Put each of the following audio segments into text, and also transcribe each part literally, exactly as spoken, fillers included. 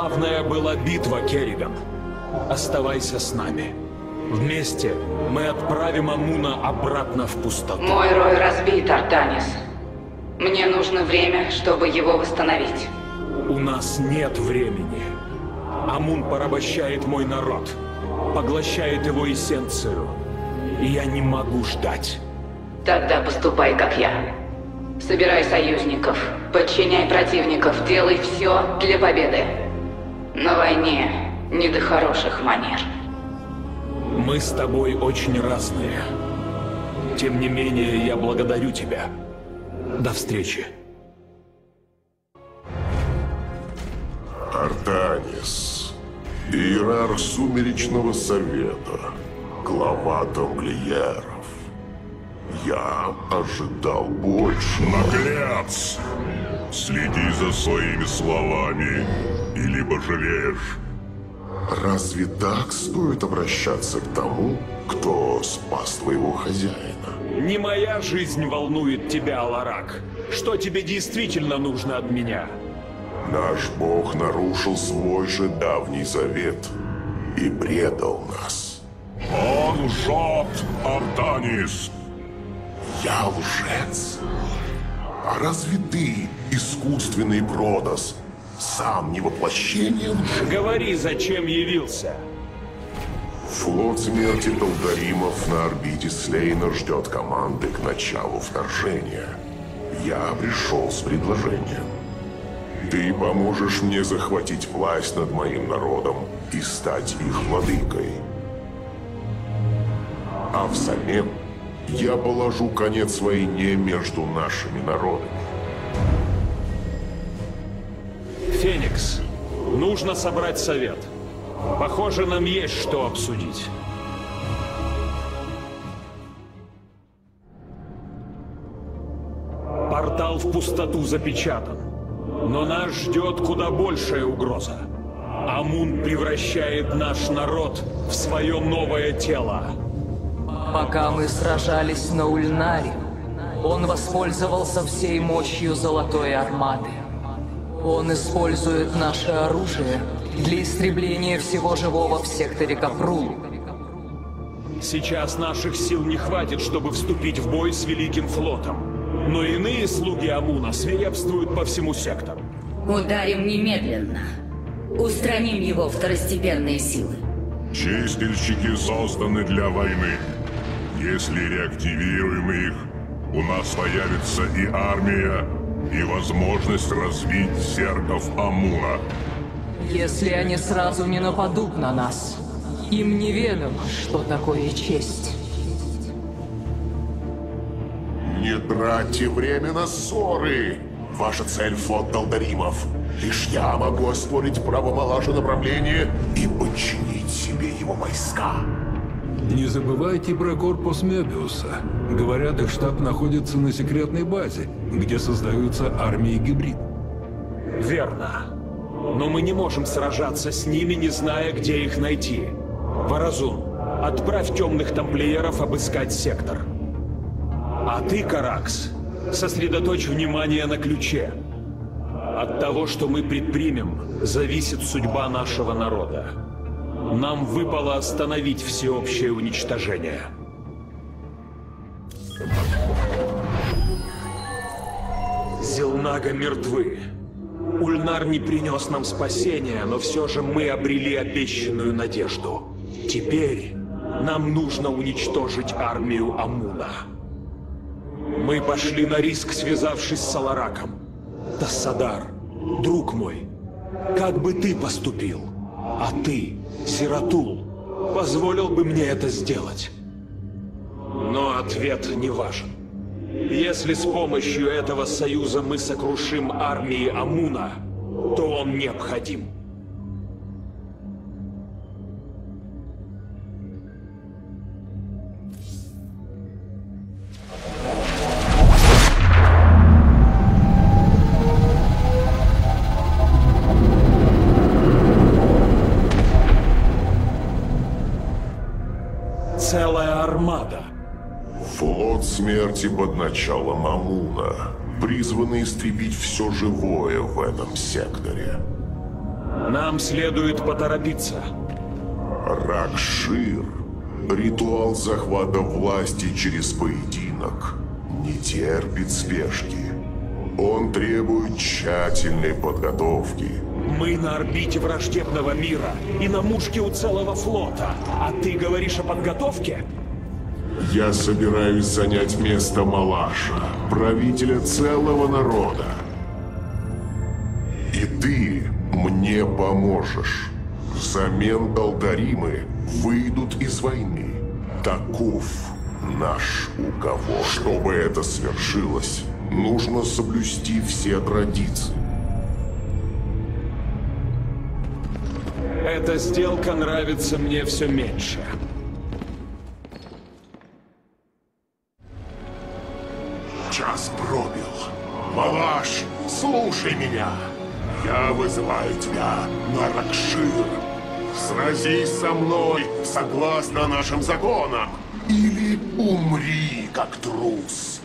Славная была битва, Керриган. Оставайся с нами. Вместе мы отправим Амуна обратно в пустоту. Мой рой разбит, Артанис. Мне нужно время, чтобы его восстановить. У нас нет времени. Амун порабощает мой народ, поглощает его эссенцию. И я не могу ждать. Тогда поступай, как я. Собирай союзников, подчиняй противников, делай все для победы. На войне не до хороших манер. Мы с тобой очень разные. Тем не менее, я благодарю тебя. До встречи. Артанис, иерарх Сумеречного Совета, глава тамплиеров. Я ожидал больше. Наглец! Следи за своими словами, и либо жалеешь. Разве так стоит обращаться к тому, кто спас твоего хозяина? Не моя жизнь волнует тебя, Аларак. Что тебе действительно нужно от меня? Наш бог нарушил свой же давний завет и предал нас. Он лжет, Артанис! Я лжец? А разве ты, искусственный Бродос, сам не воплощение лжи? Говори, зачем явился? Флот смерти Талдаримов на орбите Слейна ждет команды к началу вторжения. Я пришел с предложением. Ты поможешь мне захватить власть над моим народом и стать их владыкой. А взамен я положу конец войне между нашими народами. Феникс, нужно собрать совет. Похоже, нам есть что обсудить. Портал в пустоту запечатан. Но нас ждет куда большая угроза. Амун превращает наш народ в свое новое тело. Пока мы сражались на Ульнаре, он воспользовался всей мощью Золотой Армады. Он использует наше оружие для истребления всего живого в секторе Капрул. Сейчас наших сил не хватит, чтобы вступить в бой с Великим Флотом. Но иные слуги Амуна свирепствуют по всему сектору. Ударим немедленно. Устраним его второстепенные силы. Чистильщики созданы для войны. Если реактивируем их, у нас появится и армия, и возможность развить зергов Амуна. Если они сразу не нападут на нас, им неведомо, что такое честь. Не тратьте время на ссоры! Ваша цель — флот Талдаримов. Лишь я могу оспорить право Малажа направления и подчинить себе его войска. Не забывайте про корпус Мебиуса. Говорят, их штаб находится на секретной базе, где создаются армии гибрид. Верно. Но мы не можем сражаться с ними, не зная, где их найти. Варазун, отправь темных тамплиеров обыскать сектор. А ты, Каракс, сосредоточь внимание на ключе. От того, что мы предпримем, зависит судьба нашего народа. Нам выпало остановить всеобщее уничтожение. Зелнага мертвы. Ульнар не принес нам спасения, но все же мы обрели обещанную надежду. Теперь нам нужно уничтожить армию Амуна. Мы пошли на риск, связавшись с Алараком. Тассадар, друг мой, как бы ты поступил? А ты, Зератул, позволил бы мне это сделать? Но ответ не важен. Если с помощью этого союза мы сокрушим армии Амуна, то он необходим. Целая армада. Флот смерти под началом Амуна, призванный истребить все живое в этом секторе. Нам следует поторопиться. Ракшир. Ритуал захвата власти через поединок не терпит спешки. Он требует тщательной подготовки. Мы на орбите враждебного мира и на мушке у целого флота. А ты говоришь о подготовке? Я собираюсь занять место Малаша, правителя целого народа. И ты мне поможешь. Взамен Талдаримы выйдут из войны. Таков наш уговор. Чтобы это свершилось, нужно соблюсти все традиции. Эта сделка нравится мне все меньше. Час пробил. Малаш, слушай меня. Я вызываю тебя на Ракшир. Сразись со мной согласно нашим законам. Или умри, как трус.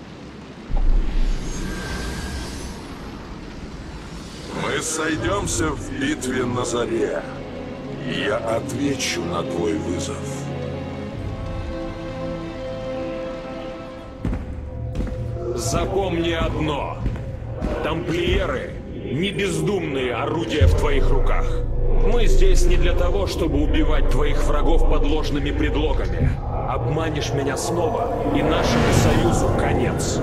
Мы сойдемся в битве на заре. И я отвечу на твой вызов. Запомни одно. Тамплиеры — не бездумные орудия в твоих руках. Мы здесь не для того, чтобы убивать твоих врагов под ложными предлогами. Обманешь меня снова, и нашему союзу конец.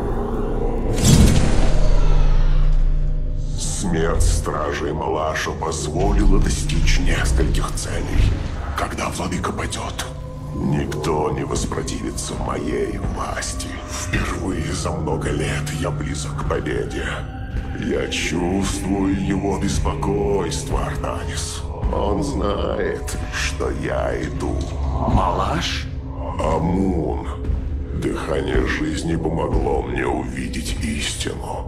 Смерть стражей Малаша позволила достичь нескольких целей. Когда владыка падет, никто не воспротивится моей власти. Впервые за много лет я близок к победе. Я чувствую его беспокойство, Артанис. Он знает, что я иду. Малаш? Амун. Дыхание жизни помогло мне увидеть истину.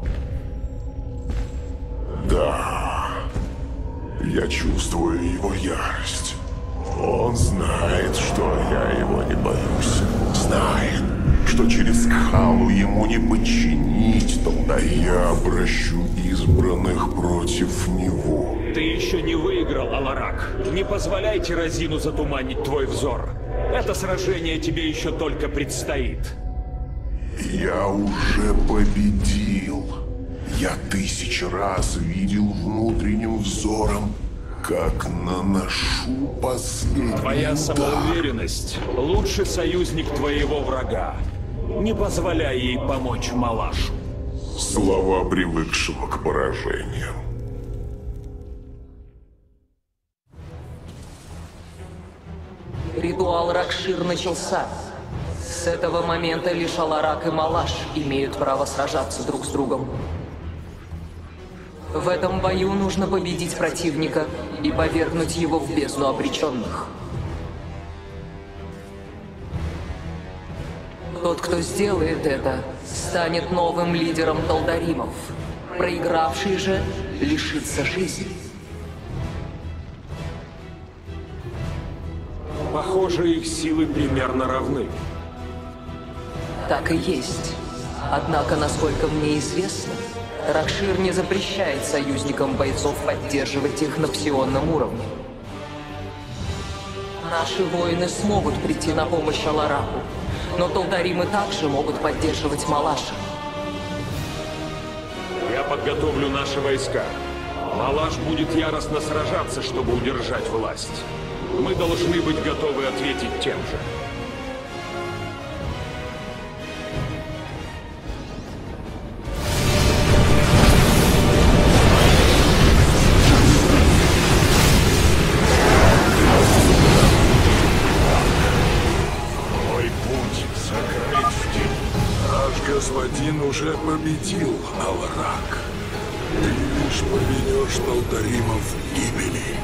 Да, я чувствую его ярость. Он знает, что я его не боюсь. Знает, что через Кхалу ему не подчинить, тогда я обращу избранных против него. Ты еще не выиграл, Аларак. Не позволяй Тирозину затуманить твой взор. Это сражение тебе еще только предстоит. Я уже победил. Я тысячи раз видел внутренним взором, как наношу последний Твоя удар. самоуверенность — лучший союзник твоего врага. Не позволяй ей помочь Малашу. Слова привыкшего к поражениям. Ритуал Ракшир начался. С этого момента лишь Аларак и Малаш имеют право сражаться друг с другом. В этом бою нужно победить противника и повергнуть его в бездну обреченных. Тот, кто сделает это, станет новым лидером Талдаримов. Проигравший же лишится жизни. Похоже, их силы примерно равны. Так и есть. Однако, насколько мне известно, Ракшир не запрещает союзникам бойцов поддерживать их на псионном уровне. Наши воины смогут прийти на помощь Алараку, но Талдаримы также могут поддерживать Малаша. Я подготовлю наши войска. Малаш будет яростно сражаться, чтобы удержать власть. Мы должны быть готовы ответить тем же. Господин уже победил, Аларак. Ты лишь поведешь Талдаримов к гибели.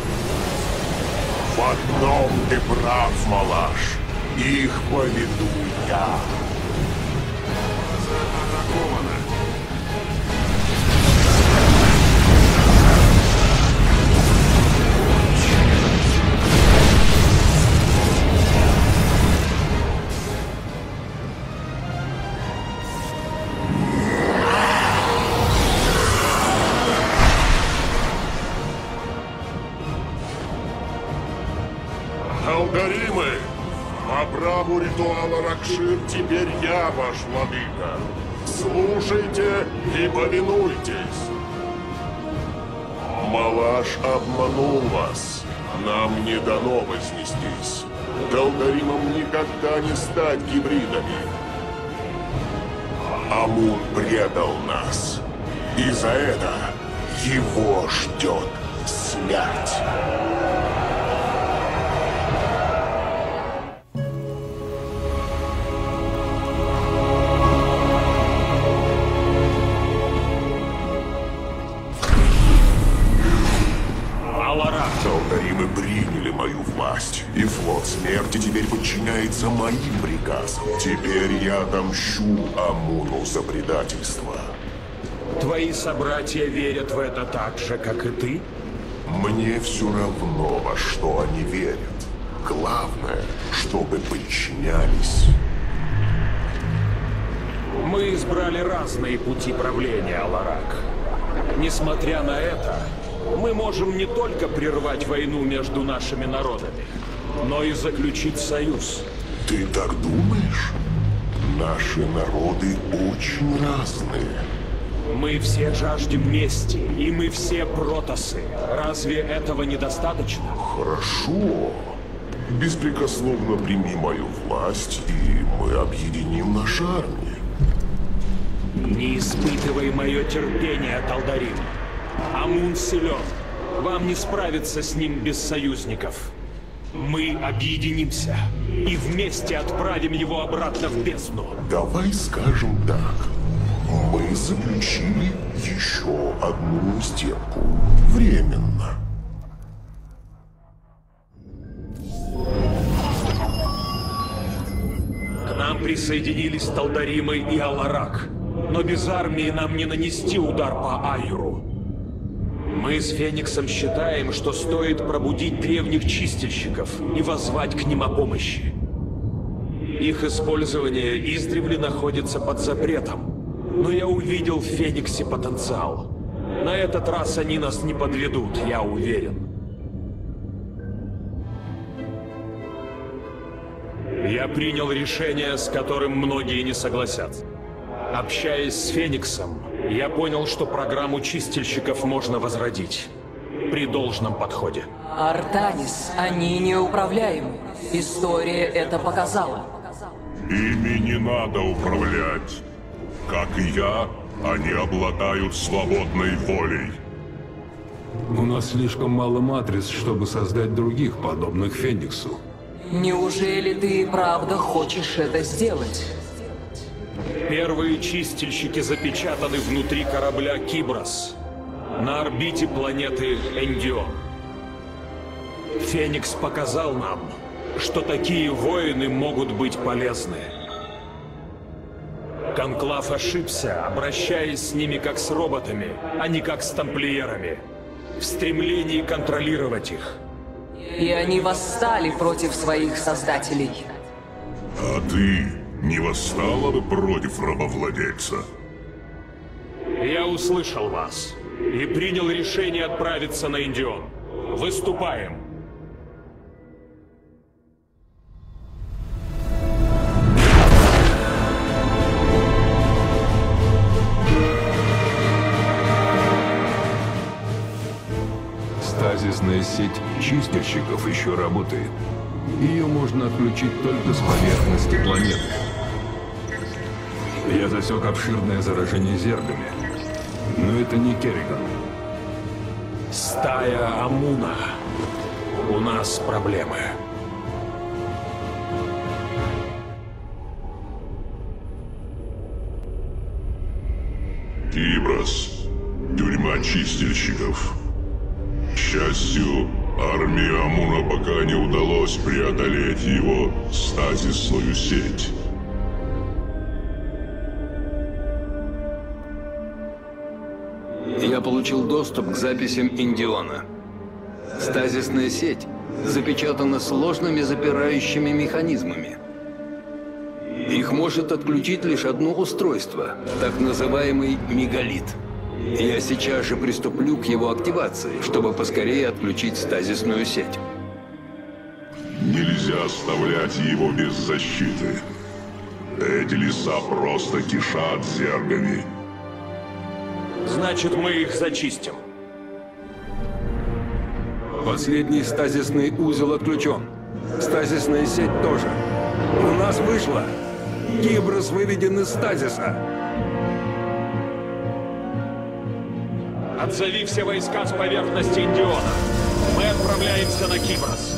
В одном ты прав, Малаш. Их поведу я. Атаковано. Алдаримы, по праву ритуала Ракшир теперь я ваш владыка. Слушайте и повинуйтесь. Малаш обманул вас. Нам не дано вознестись. Далдаримам никогда не стать гибридами. Амун предал нас. И за это его ждет смерть. Далдаримы приняли мою власть, и флот смерти теперь подчиняется моим приказам. Теперь я отомщу Амуну за предательство. Твои собратья верят в это так же, как и ты? Мне все равно, во что они верят. Главное, чтобы подчинялись. Мы избрали разные пути правления, Аларак. Несмотря на это, мы можем не только прервать войну между нашими народами, но и заключить союз. Ты так думаешь? Наши народы очень разные. Мы все жаждем мести, и мы все протосы. Разве этого недостаточно? Хорошо. Беспрекословно прими мою власть, и мы объединим наши армии. Не испытывай мое терпение, Талдарим. Амун силен. Вам не справиться с ним без союзников. Мы объединимся и вместе отправим его обратно в бездну. Давай скажем так. Мы заключили еще одну сделку. Временно. К нам присоединились Талдаримы и Аларак. Но без армии нам не нанести удар по Айру. Мы с Фениксом считаем, что стоит пробудить древних чистильщиков и воззвать к ним о помощи. Их использование издревле находится под запретом. Но я увидел в Фениксе потенциал. На этот раз они нас не подведут, я уверен. Я принял решение, с которым многие не согласятся. Общаясь с Фениксом, я понял, что программу чистильщиков можно возродить. При должном подходе. Артанис, они неуправляемы. История это показала. Ими не надо управлять. Как и я, они обладают свободной волей. У нас слишком мало матриц, чтобы создать других, подобных Фениксу. Неужели ты правда хочешь это сделать? Первые чистильщики запечатаны внутри корабля Киброс, на орбите планеты Эндион. Феникс показал нам, что такие воины могут быть полезны. Конклав ошибся, обращаясь с ними как с роботами, а не как с тамплиерами, в стремлении контролировать их. И они восстали против своих создателей. А ты не восстала бы против рабовладельца? Я услышал вас и принял решение отправиться на Эндион. Выступаем! Стазисная сеть чистильщиков еще работает. Ее можно отключить только с поверхности планеты. Я засек обширное заражение зергами. Но это не Керриган. Стая Амуна. У нас проблемы. Киброс. Тюрьма чистильщиков. К счастью, армии Амуна пока не удалось преодолеть его стазисную сеть. Я получил доступ к записям Эндиона. Стазисная сеть запечатана сложными запирающими механизмами. Их может отключить лишь одно устройство, так называемый мегалит. Я сейчас же приступлю к его активации, чтобы поскорее отключить стазисную сеть. Нельзя оставлять его без защиты. Эти леса просто кишат зергами. Значит, мы их зачистим. Последний стазисный узел отключен. Стазисная сеть тоже. У нас вышло. Киброс выведен из стазиса. Отзови все войска с поверхности Индиона. Мы отправляемся на Киброс.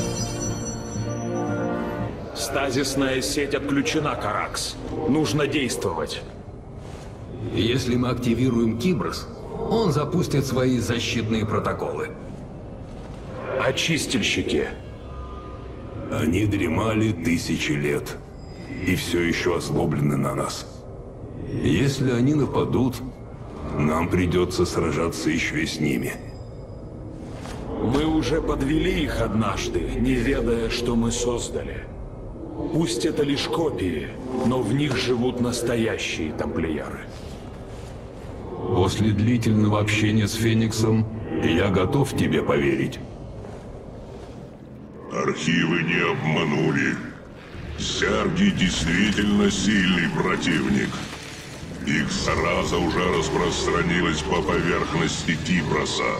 Стазисная сеть отключена, Каракс. Нужно действовать. Если мы активируем Киброс, он запустит свои защитные протоколы. Очистильщики. Они дремали тысячи лет и все еще озлоблены на нас. Если они нападут, нам придется сражаться еще и с ними. Мы уже подвели их однажды, не ведая, что мы создали. Пусть это лишь копии, но в них живут настоящие тамплиеры. После длительного общения с Фениксом я готов тебе поверить. Архивы не обманули. Зерги действительно сильный противник. Их зараза уже распространилась по поверхности Киброса.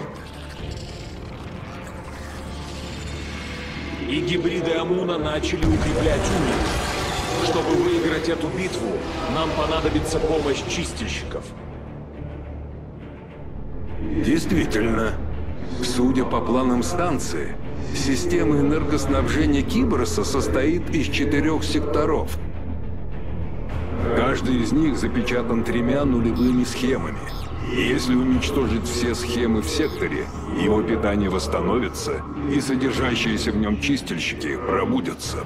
И гибриды Амуна начали укреплять Уни. Чтобы выиграть эту битву, нам понадобится помощь чистильщиков. Действительно, судя по планам станции, система энергоснабжения Киброса состоит из четырех секторов. Каждый из них запечатан тремя нулевыми схемами. И если уничтожить все схемы в секторе, его питание восстановится, и содержащиеся в нем чистильщики пробудятся.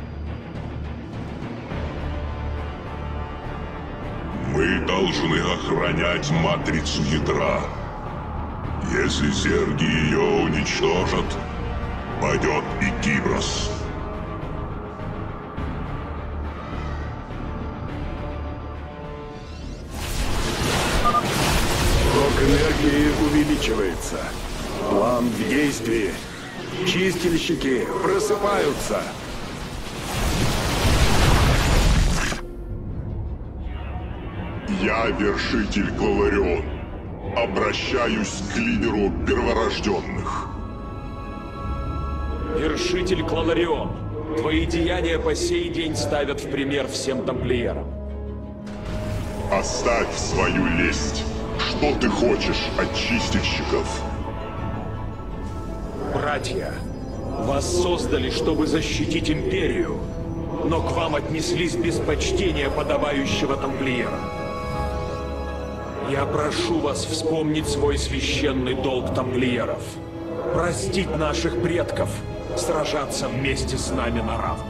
Мы должны охранять матрицу ядра. Если зерги ее уничтожат, падет и Киброс. Ток энергии увеличивается. План в действии. Чистильщики просыпаются. Я вершитель Клаларион. Обращаюсь к лидеру перворожденных. Вершитель Клаларион, твои деяния по сей день ставят в пример всем тамплиерам. Оставь свою лесть. Что ты хочешь от чистильщиков? Братья, вас создали, чтобы защитить Империю, но к вам отнеслись без почтения подобающего тамплиера. Я прошу вас вспомнить свой священный долг тамплиеров. Простить наших предков, сражаться вместе с нами на равных.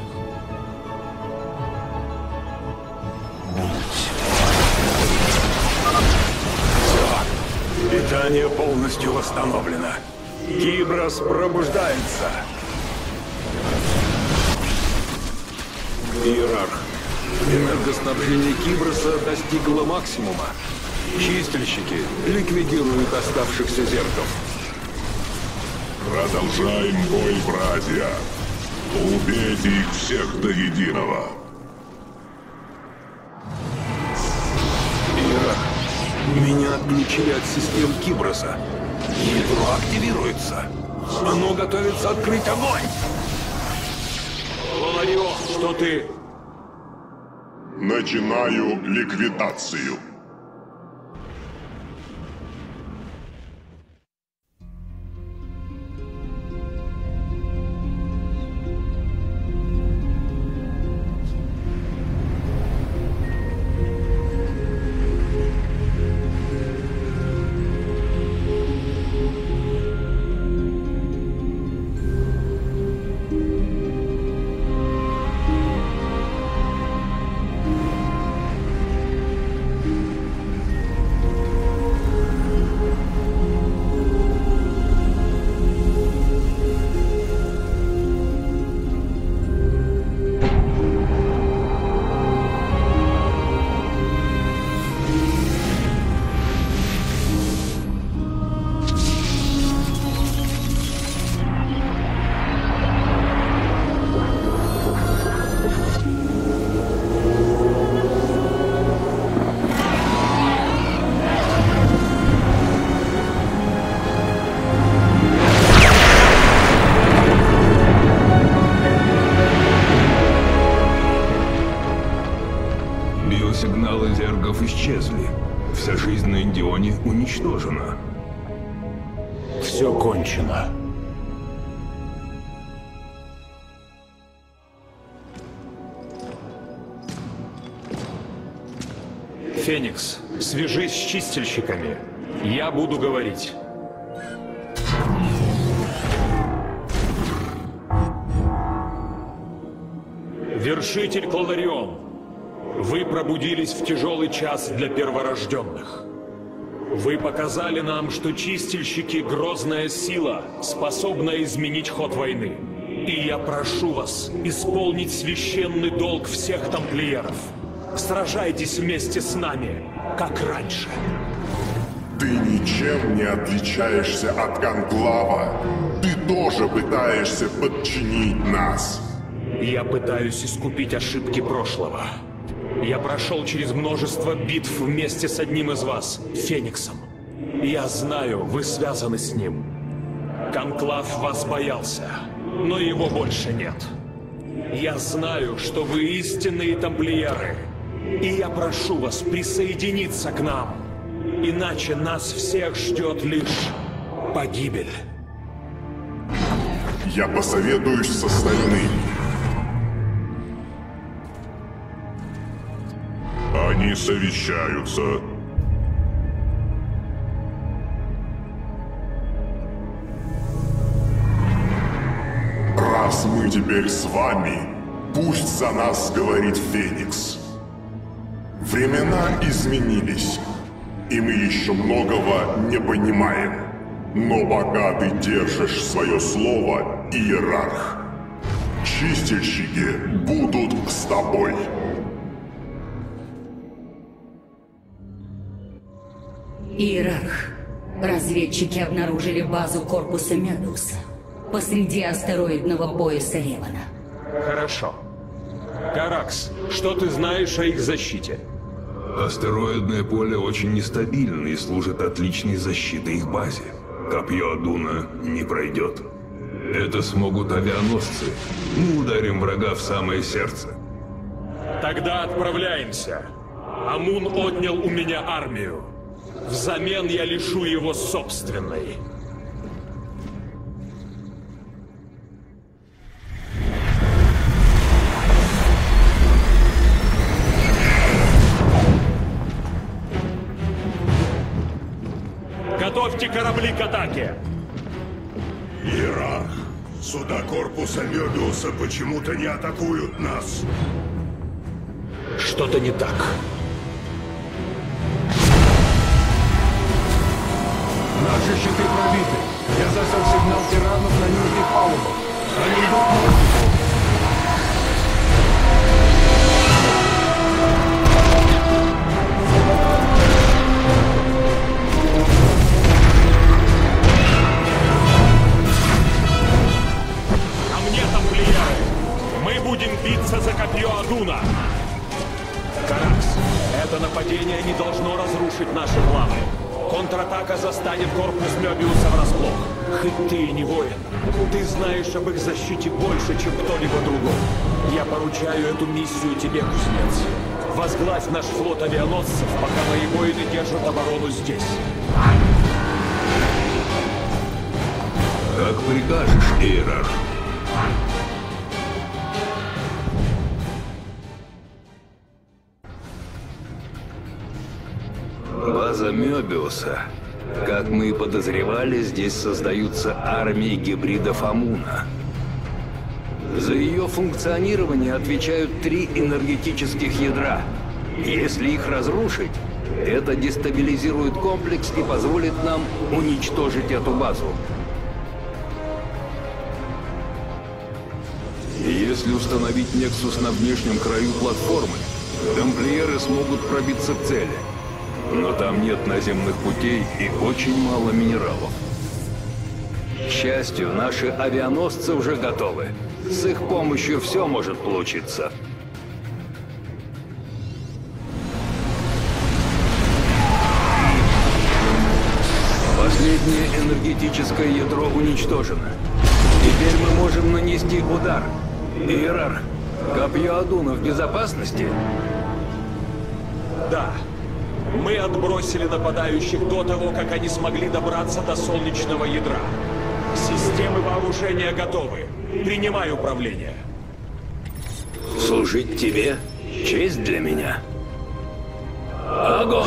Все. Питание полностью восстановлено. Киброс пробуждается. Иерарх. Энергоснабжение Киброса достигло максимума. Чистильщики ликвидируют оставшихся зергов. Продолжаем бой, братья. Убейте их всех до единого. Иерарх, меня отключили от систем Киброса. Ядро активируется. Оно готовится открыть огонь. Клаларион, что ты? Начинаю ликвидацию. исчезли. Вся жизнь на Индионе уничтожена. Все кончено. Феникс, свяжись с чистильщиками. Я буду говорить. Вершитель Клаларион, вы пробудились в тяжелый час для перворожденных. Вы показали нам, что чистильщики — грозная сила, способная изменить ход войны. И я прошу вас исполнить священный долг всех тамплиеров. Сражайтесь вместе с нами, как раньше. Ты ничем не отличаешься от Конклава. Ты тоже пытаешься подчинить нас. Я пытаюсь искупить ошибки прошлого. Я прошел через множество битв вместе с одним из вас, Фениксом. Я знаю, вы связаны с ним. Конклав вас боялся, но его больше нет. Я знаю, что вы истинные тамплиеры. И я прошу вас присоединиться к нам. Иначе нас всех ждет лишь погибель. Я посоветуюсь с остальными. Они совещаются. Раз мы теперь с вами, пусть за нас говорит Феникс. Времена изменились, и мы еще многого не понимаем. Но пока ты держишь свое слово, Иерарх, чистильщики будут с тобой. Иерарх, разведчики обнаружили базу корпуса Мёбиуса посреди астероидного пояса Ревана. Хорошо. Каракс, что ты знаешь о их защите? Астероидное поле очень нестабильно и служит отличной защитой их базе. Копье Адуна не пройдет. Это смогут авианосцы. Мы ударим врага в самое сердце. Тогда отправляемся. Амун отнял у меня армию. Взамен я лишу его собственной. Готовьте корабли к атаке! Иерарх, суда корпуса Мёбиуса почему-то не атакуют нас. Что-то не так. Наши щиты пробиты. Я засек сигнал тиранов на нижних палубах. Они идут мостиком. А мне там влияет. Мы будем биться за копье Адуна. Каракс, это нападение не должно разрушить наши планы. Контратака застанет корпус Мёбиуса врасплох. Хоть ты и не воин, ты знаешь об их защите больше, чем кто-либо другой. Я поручаю эту миссию тебе, кузнец. Возглавь наш флот авианосцев, пока мои воины держат оборону здесь. Как прикажешь, Иерарх. База Мёбиуса. Как мы и подозревали, здесь создаются армии гибридов Амуна. За ее функционирование отвечают три энергетических ядра. Если их разрушить, это дестабилизирует комплекс и позволит нам уничтожить эту базу. Если установить Нексус на внешнем краю платформы, тамплиеры смогут пробиться к цели. Но там нет наземных путей и очень мало минералов. К счастью, наши авианосцы уже готовы. С их помощью все может получиться. Последнее энергетическое ядро уничтожено. Теперь мы можем нанести удар. Иерарх, копье Адуна в безопасности? Да. Мы отбросили нападающих до того, как они смогли добраться до солнечного ядра. Системы вооружения готовы. Принимай управление. Служить тебе — честь для меня. Огонь!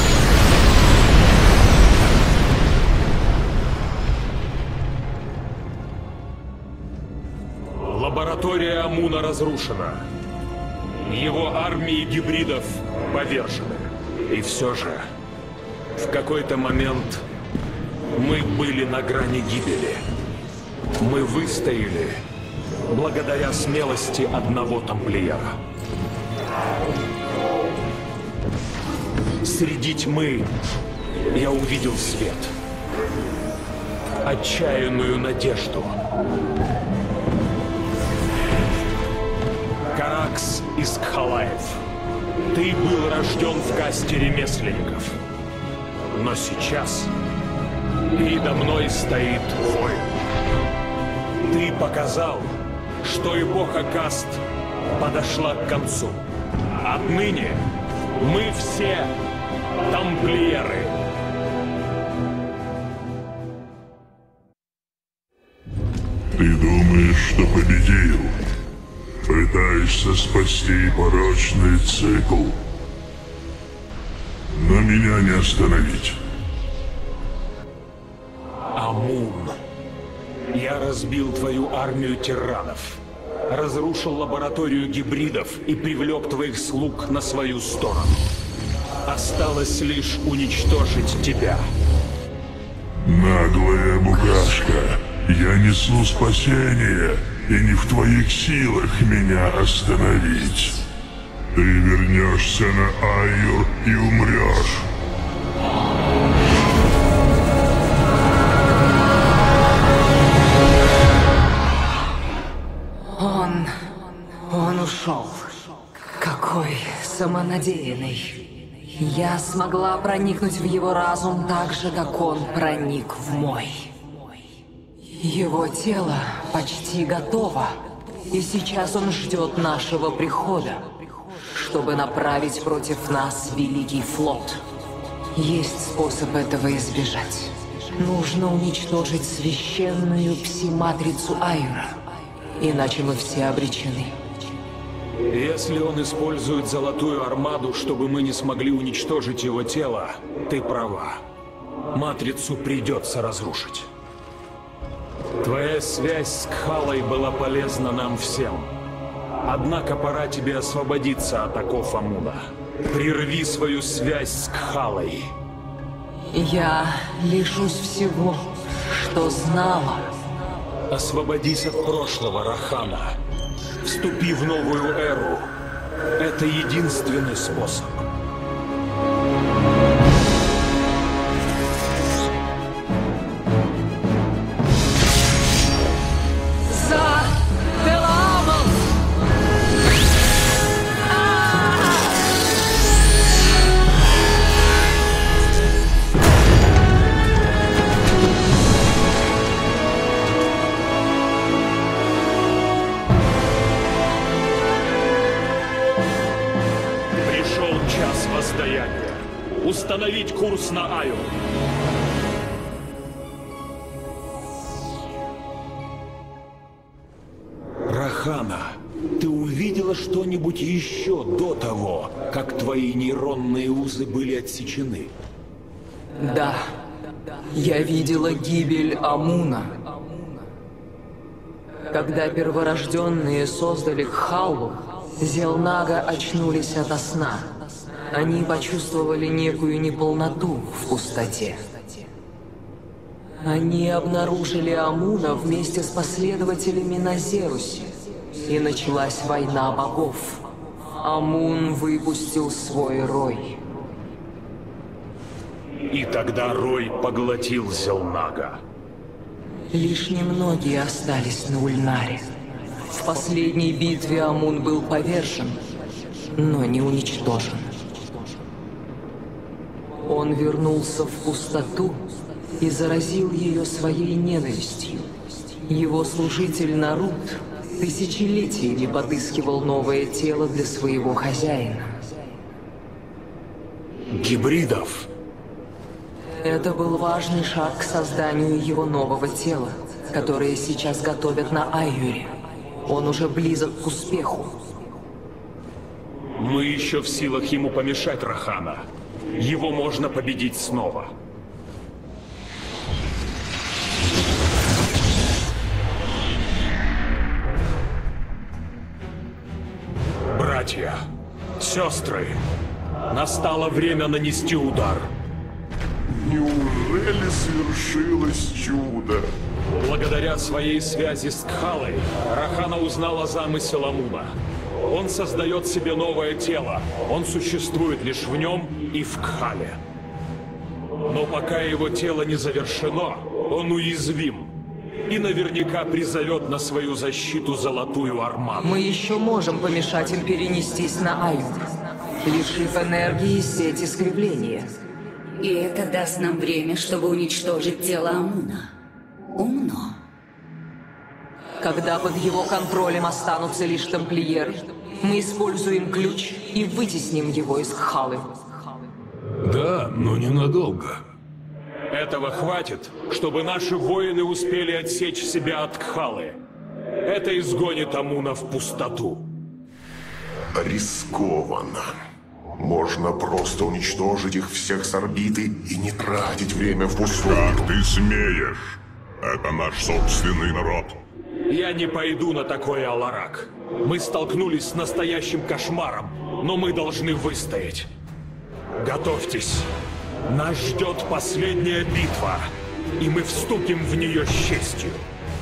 Лаборатория Амуна разрушена. Его армии гибридов повержены. И все же, в какой-то момент мы были на грани гибели. Мы выстояли благодаря смелости одного тамплиера. Среди тьмы я увидел свет. Отчаянную надежду. Каракс из Кхалаев. Ты был рожден в касте ремесленников. Но сейчас передо мной стоит воин. Ты показал, что эпоха каст подошла к концу. Отныне мы все тамплиеры. Ты думаешь, что победил? Пытаешься спасти порочный цикл. Но меня не остановить. Амун. Я разбил твою армию тиранов. Разрушил лабораторию гибридов и привлек твоих слуг на свою сторону. Осталось лишь уничтожить тебя. Наглая букашка. Я несу спасение, и не в твоих силах меня остановить. Ты вернешься на Айюр и умрешь. Он... он ушел. Какой самонадеянный. Я смогла проникнуть в его разум так же, как он проник в мой. Его тело почти готово, и сейчас он ждет нашего прихода, чтобы направить против нас Великий флот. Есть способ этого избежать. Нужно уничтожить священную пси-матрицу Айюра, иначе мы все обречены. Если он использует Золотую Армаду, чтобы мы не смогли уничтожить его тело, ты права. Матрицу придется разрушить. Твоя связь с Кхалой была полезна нам всем. Однако пора тебе освободиться от оков Амуна. Прерви свою связь с Кхалой. Я лишусь всего, что знала. Освободись от прошлого, Рахана. Вступи в новую эру. Это единственный способ. Установить курс на Айюр. Рахана, ты увидела что-нибудь еще до того, как твои нейронные узы были отсечены? Да. Я видела гибель Амуна. Когда перворожденные создали Кхалу, Зелнага очнулись ото сна. Они почувствовали некую неполноту в пустоте. Они обнаружили Амуна вместе с последователями на Зерусе, и началась война богов. Амун выпустил свой рой. И тогда рой поглотил Зелнага. Лишь немногие остались на Ульнаре. В последней битве Амун был повержен, но не уничтожен. Он вернулся в пустоту и заразил ее своей ненавистью. Его служитель Нарут тысячелетиями подыскивал новое тело для своего хозяина. Гибридов? Это был важный шаг к созданию его нового тела, которое сейчас готовят на Айюре. Он уже близок к успеху. Мы еще в силах ему помешать, Рахана. Его можно победить снова. Братья, сестры, настало время нанести удар. Неужели свершилось чудо? Благодаря своей связи с Кхалой, Рахана узнала замысел Амуна. Он создает себе новое тело. Он существует лишь в нем и в Кхале. Но пока его тело не завершено, он уязвим. И наверняка призовет на свою защиту Золотую Армаду. Мы еще можем помешать им перенестись на Айюр, лишив энергии сеть искривления. И это даст нам время, чтобы уничтожить тело Амуна. Умно. Когда под его контролем останутся лишь тамплиеры, мы используем ключ и вытесним его из Кхалы. Да, но ненадолго. Этого хватит, чтобы наши воины успели отсечь себя от Кхалы. Это изгонит Амуна в пустоту. Рискованно. Можно просто уничтожить их всех с орбиты и не тратить время впустую. Как ты смеешь? Это наш собственный народ. Я не пойду на такое, Аларак. Мы столкнулись с настоящим кошмаром, но мы должны выстоять. Готовьтесь. Нас ждет последняя битва, и мы вступим в нее с честью.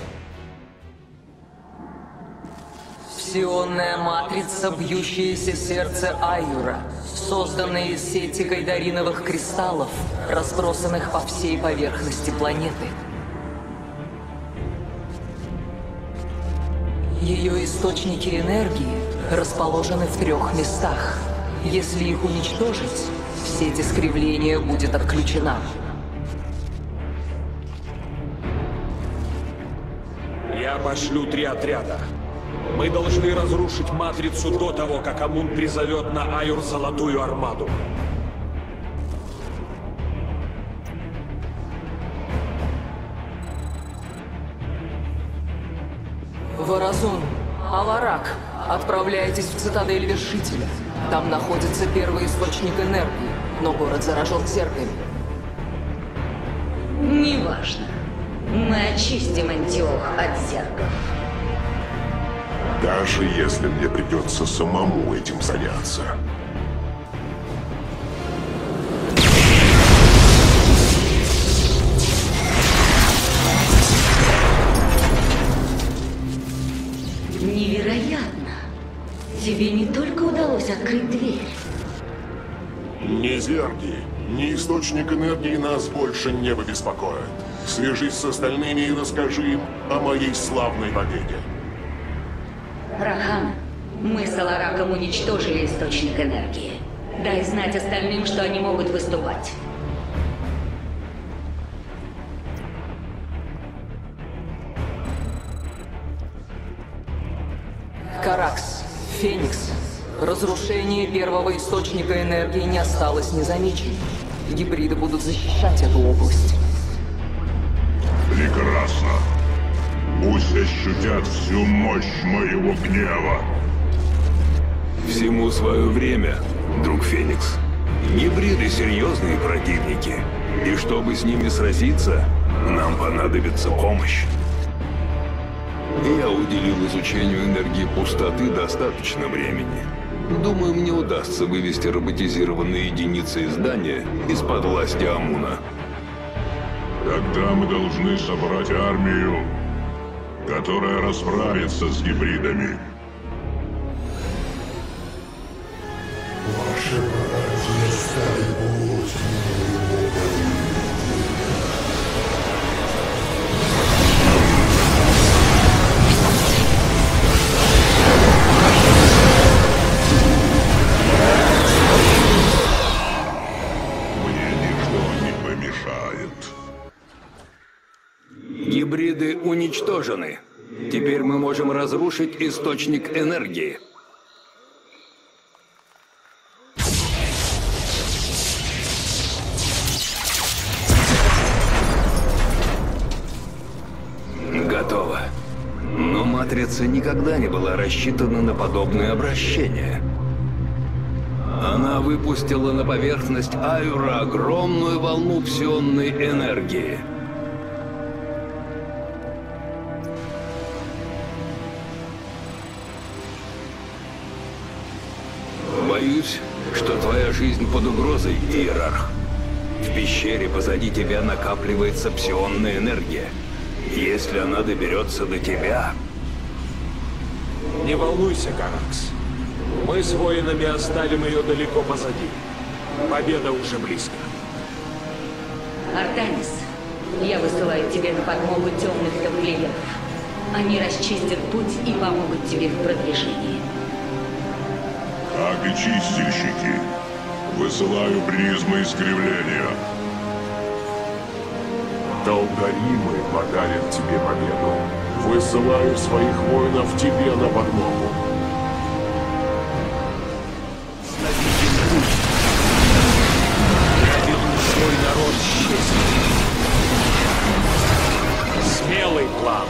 Псионная матрица, бьющееся сердце Айюра, созданная из сети гайдариновых кристаллов, разбросанных по всей поверхности планеты. Ее источники энергии расположены в трех местах. Если их уничтожить, сеть искривления будет отключена. Я пошлю три отряда. Мы должны разрушить матрицу до того, как Амун призовет на Айюр Золотую Армаду. Варазун, Аларак, отправляйтесь в цитадель Вершителя. Там находится первый источник энергии, но город заражен зергами. Неважно. Мы очистим Антиох от зергов. Даже если мне придется самому этим заняться. Невероятно. Тебе не только удалось открыть дверь. Ни зерги, ни источник энергии нас больше не побеспокоят. Свяжись с остальными и расскажи им о моей славной победе. Рахан, мы с Алараком уничтожили источник энергии. Дай знать остальным, что они могут выступать. Каракс, Феникс. Разрушение первого источника энергии не осталось незамеченным. Гибриды будут защищать эту область. Прекрасно. Пусть ощутят всю мощь моего гнева. Всему свое время, друг Феникс. Гибриды — серьезные противники. И чтобы с ними сразиться, нам понадобится помощь. Я уделил изучению энергии пустоты достаточно времени. Думаю, мне удастся вывести роботизированные единицы издания из-под власти Амуна. Тогда мы должны собрать армию, которая расправится с гибридами. Ваши братья стали Гибриды уничтожены. Теперь мы можем разрушить источник энергии. Матрица никогда не была рассчитана на подобное обращение. Она выпустила на поверхность Айура огромную волну псионной энергии. Боюсь, что твоя жизнь под угрозой, Иерарх. В пещере позади тебя накапливается псионная энергия. Если она доберется до тебя... Не волнуйся, Каракс. Мы с воинами оставим ее далеко позади. Победа уже близко. Артанис, я высылаю тебе на подмогу темных тамплиеров. Они расчистят путь и помогут тебе в продвижении. Аги-чистильщики, высылаю призмы искривления. Долдаримы подарят тебе победу. Высылаю своих воинов тебе на подмогу. Я веду свой народ счастья. Смелый план.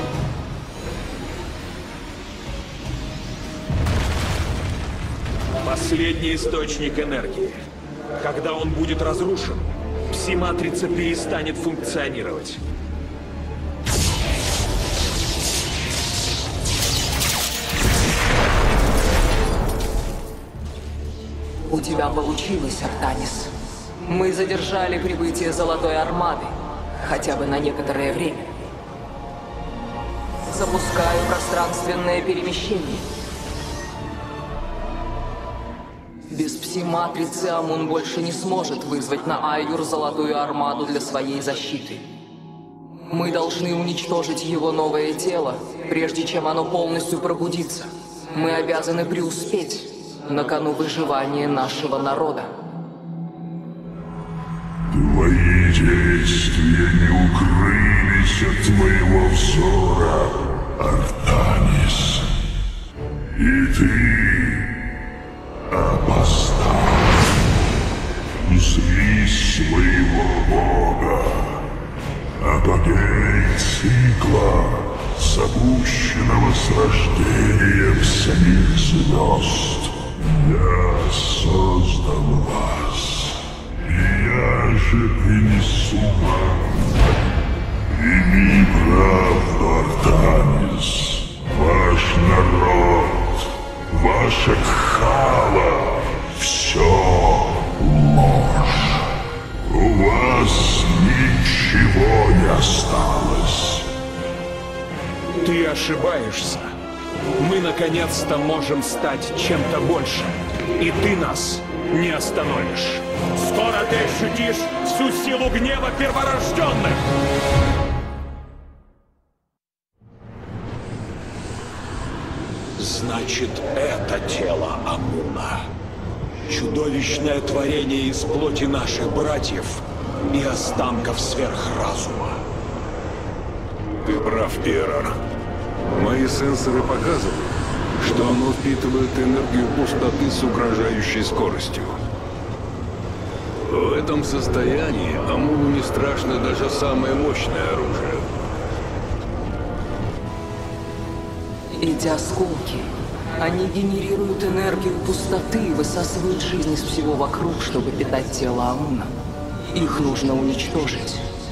Последний источник энергии. Когда он будет разрушен, пси-матрица перестанет функционировать. У тебя получилось, Артанис. Мы задержали прибытие Золотой Армады, хотя бы на некоторое время. Запускаю пространственное перемещение. Без пси-матрицы Амун больше не сможет вызвать на Айюр Золотую Армаду для своей защиты. Мы должны уничтожить его новое тело, прежде чем оно полностью пробудится. Мы обязаны преуспеть на кону выживания нашего народа. Твои действия не укрылись от моего взора, Артанис. И ты опоздал. Злись своего бога. Апогей цикла, запущенного с рождением самих звезд. Я создал вас, и я же принесу вам. Прими правду, Артанис. Ваш народ, ваша Кхала, все ложь. У вас ничего не осталось. Ты ошибаешься. Мы наконец-то можем стать чем-то большим. И ты нас не остановишь. Скоро ты ощутишь всю силу гнева перворожденных! Значит, это тело Амуна. Чудовищное творение из плоти наших братьев и останков сверхразума. Ты прав, Иерарх. Мои сенсоры показывают, что оно впитывает энергию пустоты с угрожающей скоростью. В этом состоянии Амуну не страшно даже самое мощное оружие. Эти осколки, они генерируют энергию пустоты и высасывают жизнь из всего вокруг, чтобы питать тело Амуна. Их нужно уничтожить.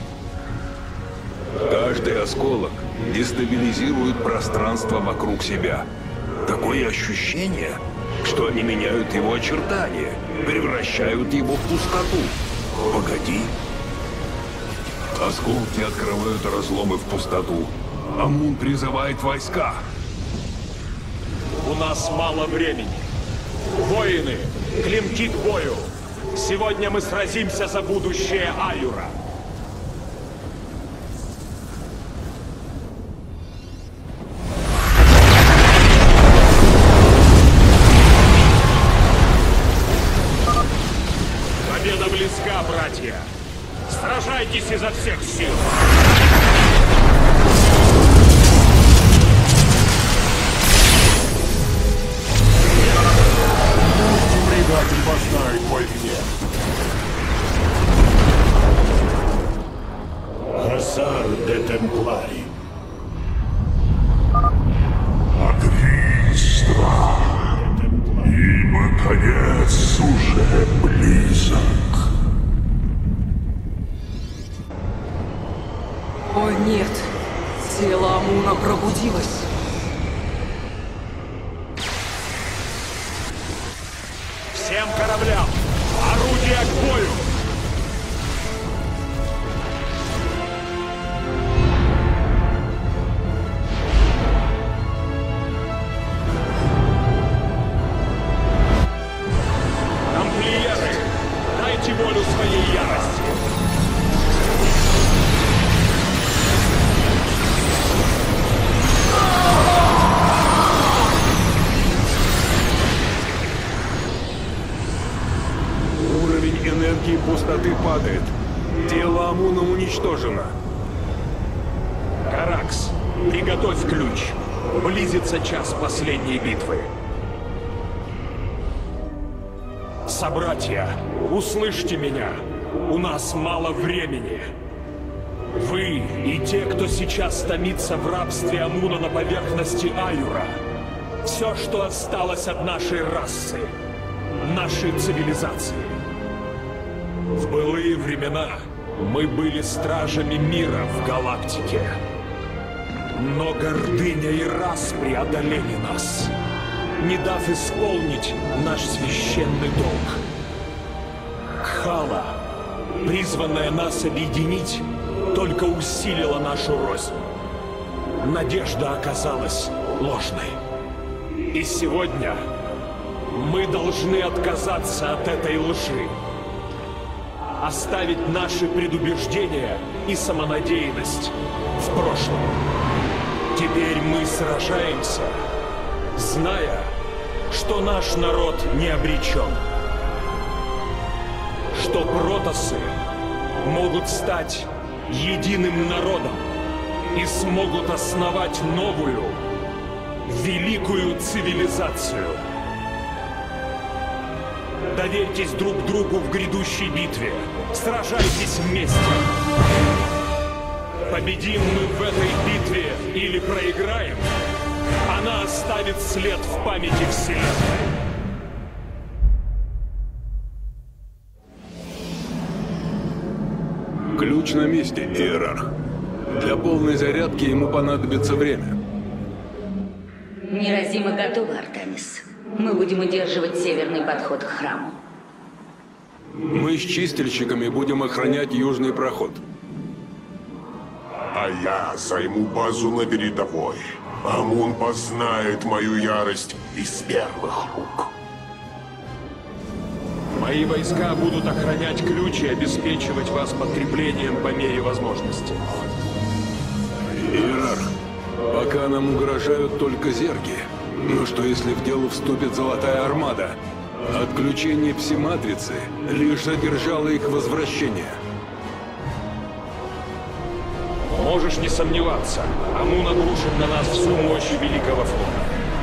Каждый осколок дестабилизирует пространство вокруг себя. Такое ощущение, что они меняют его очертания, превращают его в пустоту. Погоди. Осколки открывают разломы в пустоту. Амун призывает войска. У нас мало времени. Воины, клинки к бою. Сегодня мы сразимся за будущее Айюра. Победа близка, братья. Сражайтесь изо всех сил. Предатель познает мой гнев. Всем кораблям! Орудие к бою! Тамплиеры, дайте волю своей ярости! Энергии пустоты падает. Тело Амуна уничтожено. Каракс, приготовь ключ. Близится час последней битвы. Собратья, услышьте меня. У нас мало времени. Вы и те, кто сейчас томится в рабстве Амуна на поверхности Аюра. Все, что осталось от нашей расы, нашей цивилизации. В былые времена мы были стражами мира в галактике. Но гордыня и распри одолели нас, не дав исполнить наш священный долг. Кхала, призванная нас объединить, только усилила нашу рознь. Надежда оказалась ложной. И сегодня мы должны отказаться от этой лжи. Оставить наши предубеждения и самонадеянность в прошлом. Теперь мы сражаемся, зная, что наш народ не обречен. Что протоссы могут стать единым народом и смогут основать новую, великую цивилизацию. Доверьтесь друг другу в грядущей битве. Сражайтесь вместе. Победим мы в этой битве или проиграем, она оставит след в памяти Вселенной. Ключ на месте, Иерарх. Для полной зарядки ему понадобится время. Неразимо готово, Артемис. Мы будем удерживать северный подход к храму. Мы с чистильщиками будем охранять южный проход. А я займу базу на передовой. Амун познает мою ярость из первых рук. Мои войска будут охранять ключ и обеспечивать вас подкреплением по мере возможности. Иерарх, пока нам угрожают только зерги. Но что если в дело вступит Золотая Армада? Отключение пси-матрицы лишь задержало их возвращение. Можешь не сомневаться, Амун обрушит на нас всю мощь Великого Флота.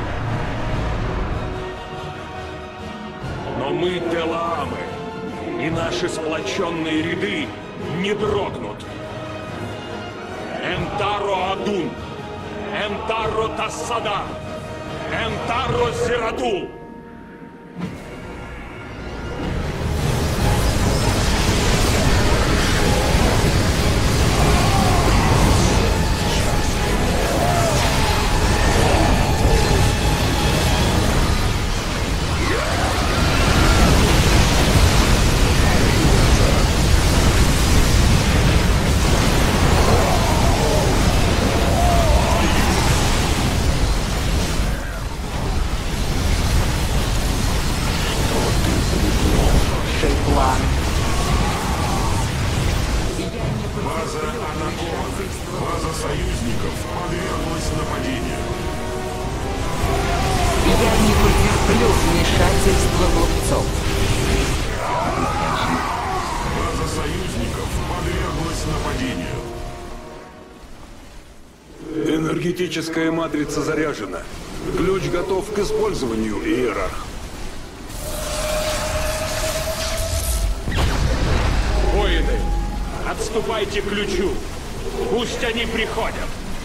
Но мы Телаамы, и наши сплоченные ряды не дрогнут. Энтаро Адун, Энтаро Тассада, Энтаро Зирадул! Энергетическая матрица заряжена. Ключ готов к использованию, Иерарх. Воины, отступайте к ключу. Пусть они приходят.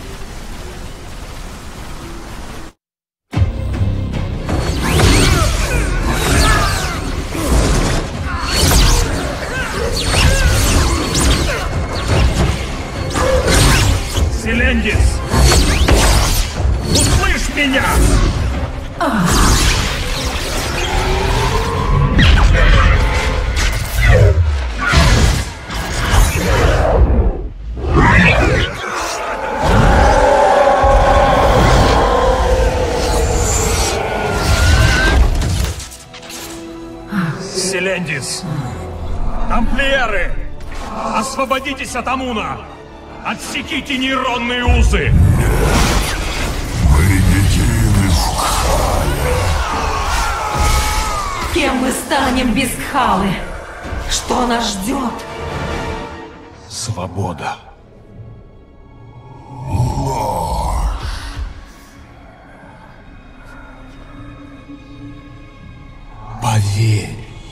Селендис! Услышь меня! Селендис! Тамплиеры! Освободитесь от Амуна! Отсеките нейронные узы! Мы едины с Кхале. Кем мы станем без Кхалы? Что нас ждет? Свобода. Ложь. Поверь.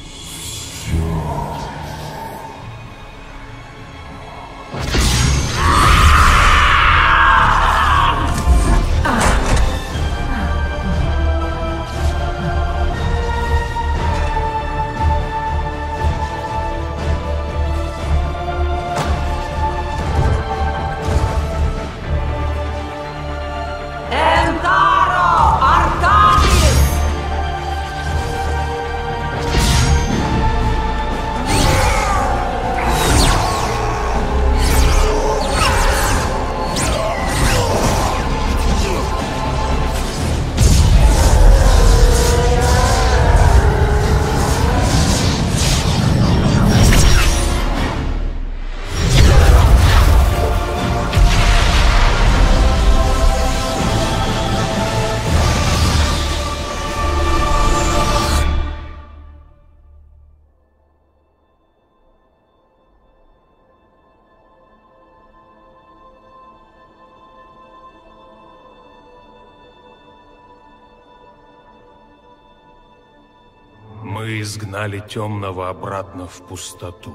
Мы изгнали темного обратно в пустоту.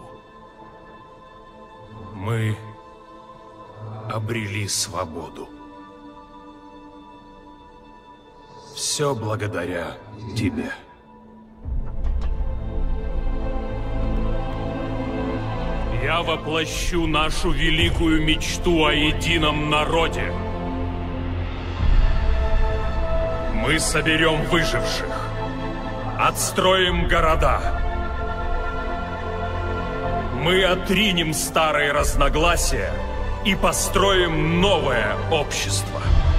Мы обрели свободу. Все благодаря тебе. Я воплощу нашу великую мечту о едином народе. Мы соберем выживших. Отстроим города. Мы отринем старые разногласия и построим новое общество.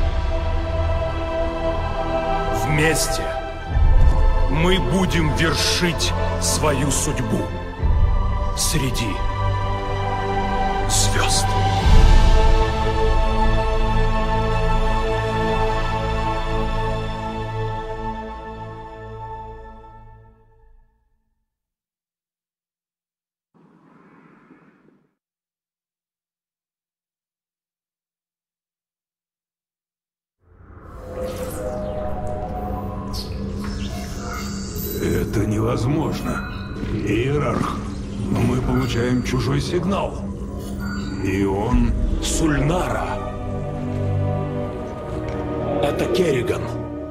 Вместе мы будем вершить свою судьбу среди звезд. Это невозможно. Иерарх, мы получаем чужой сигнал. И он... Сульнара. Это Керриган.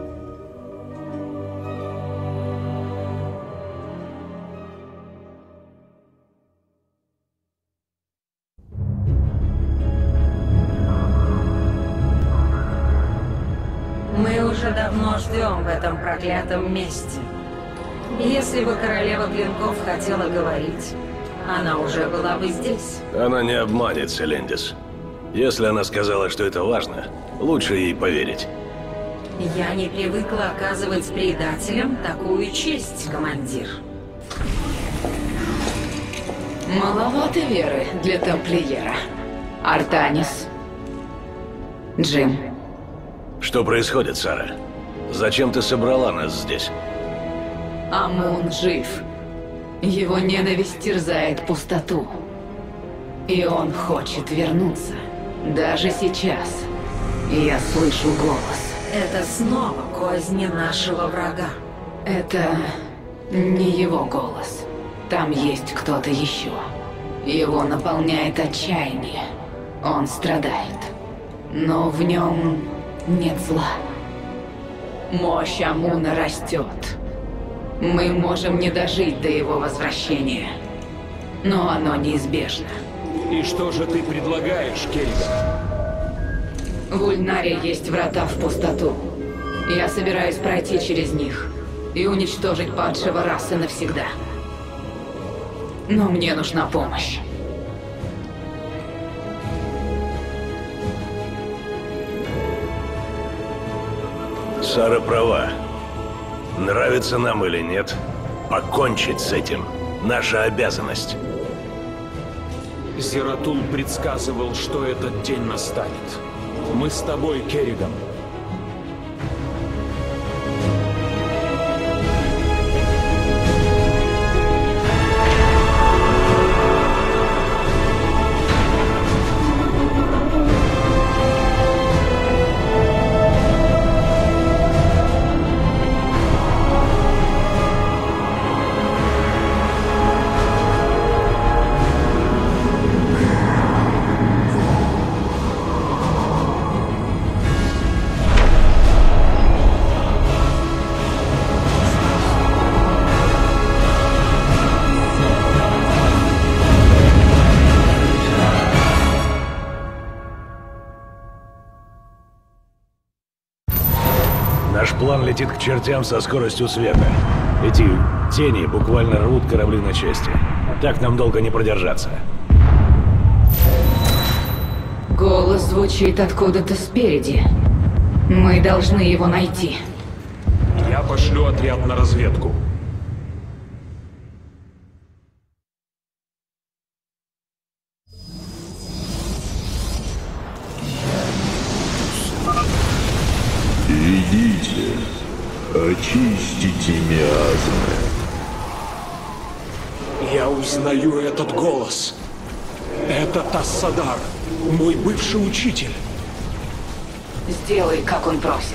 Мы уже давно ждем в этом проклятом месте. Если бы королева клинков хотела говорить, она уже была бы здесь. Она не обманет, Селендис. Если она сказала, что это важно, лучше ей поверить. Я не привыкла оказывать предателям такую честь, командир. Маловато веры для тамплиера. Артанис. Джим. Что происходит, Сара? Зачем ты собрала нас здесь? Амун жив. Его ненависть терзает пустоту. И он хочет вернуться. Даже сейчас. Я слышу голос. Это снова козни нашего врага. Это не его голос. Там есть кто-то еще. Его наполняет отчаяние. Он страдает. Но в нем нет зла. Мощь Амуна растет. Мы можем не дожить до его возвращения. Но оно неизбежно. И что же ты предлагаешь, Керриган? В Ульнаре есть врата в пустоту. Я собираюсь пройти через них и уничтожить падшего расы навсегда. но мне нужна помощь. Сара права. Нравится нам или нет, покончить с этим – наша обязанность. Зератул предсказывал, что этот день настанет. Мы с тобой, Керриган. Наш план летит к чертям со скоростью света. Эти тени буквально рвут корабли на части. Так нам долго не продержаться. Голос звучит откуда-то спереди. Мы должны его найти. Я пошлю отряд на разведку. Идите, очистите миазмы. Я узнаю этот голос. Это Тассадар, мой бывший учитель. Сделай, как он просит.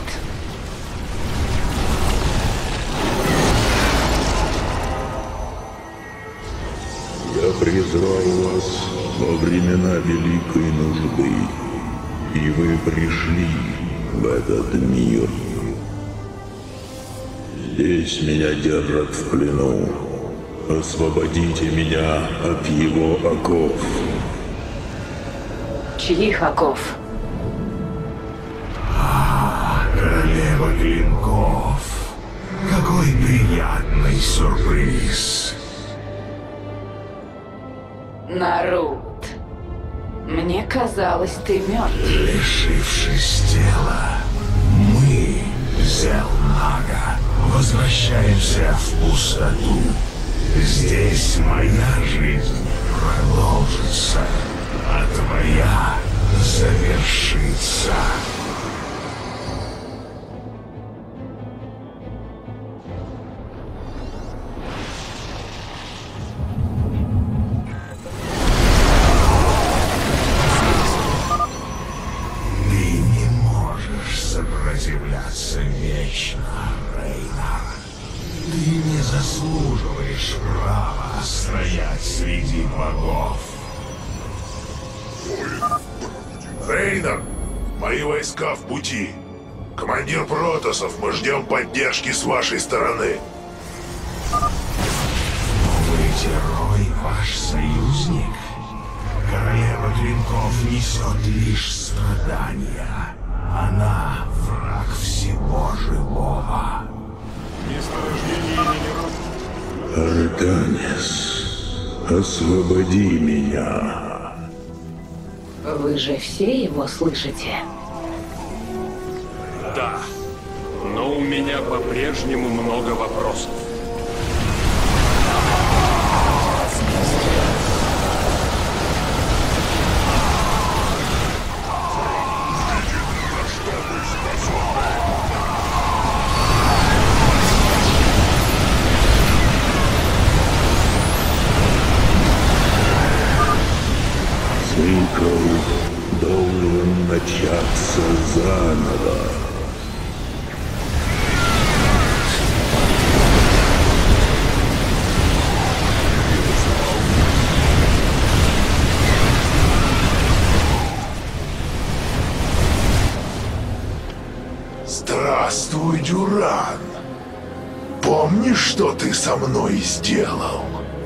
Я призвал вас во времена великой нужды, и вы пришли в этот мир. Здесь меня держат в плену. Освободите меня от его оков. Чьих оков? А, королева клинков. Какой приятный сюрприз. Нарут. Мне казалось, ты мертв. Лишившись тела, мы, Зелнага, возвращаемся в пустоту. Здесь моя жизнь продолжится, а твоя завершится. Сопротивляться вечно, Рейнар. Ты не заслуживаешь права стоять среди богов. Рейнар, мои войска в пути. Командир Протоссов, мы ждем поддержки с вашей стороны. Новый герой, ваш союзник. Королева клинков несет лишь страдания. Она враг всего живого. Артанис, освободи меня. Вы же все его слышите? Да, но у меня по-прежнему много вопросов. Цикл должен начаться заново. Здравствуй, Дюран. Помнишь, что ты со мной сделал?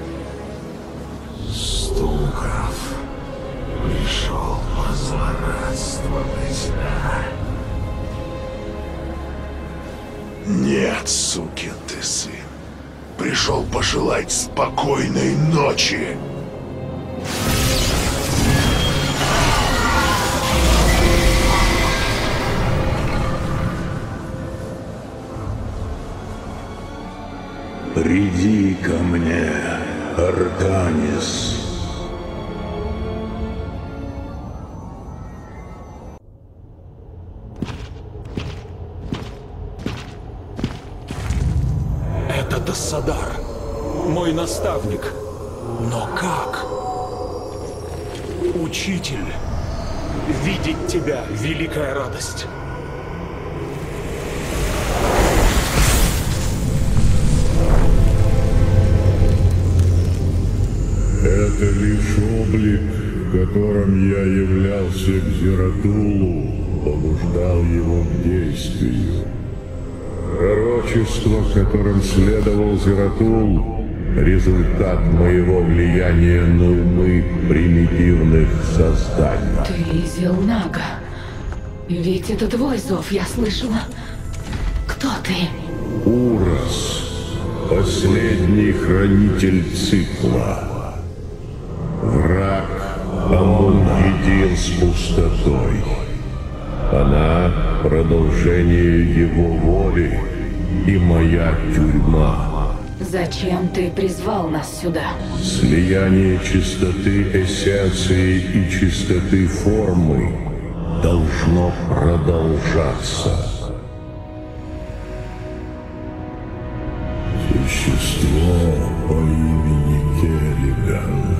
Стуков пришел позлорадствовать, да? Нет, сукин ты сын. пришел пожелать спокойной ночи. Приди ко мне, Артанис. Это Тассадар, мой наставник. Но как? Учитель, видеть тебя — великая радость. Это лишь облик, в котором я являлся к Зератулу, побуждал его к действию. Пророчество, которым следовал Зератул, результат моего влияния на умы примитивных созданий. Ты Зелнага. Ведь это твой зов, я слышала. Кто ты? Урос, последний хранитель цикла. Враг Амун един с пустотой. Она — продолжение его воли и моя тюрьма. Зачем ты призвал нас сюда? Слияние чистоты эссенции и чистоты формы должно продолжаться. Существо по имени Керриган.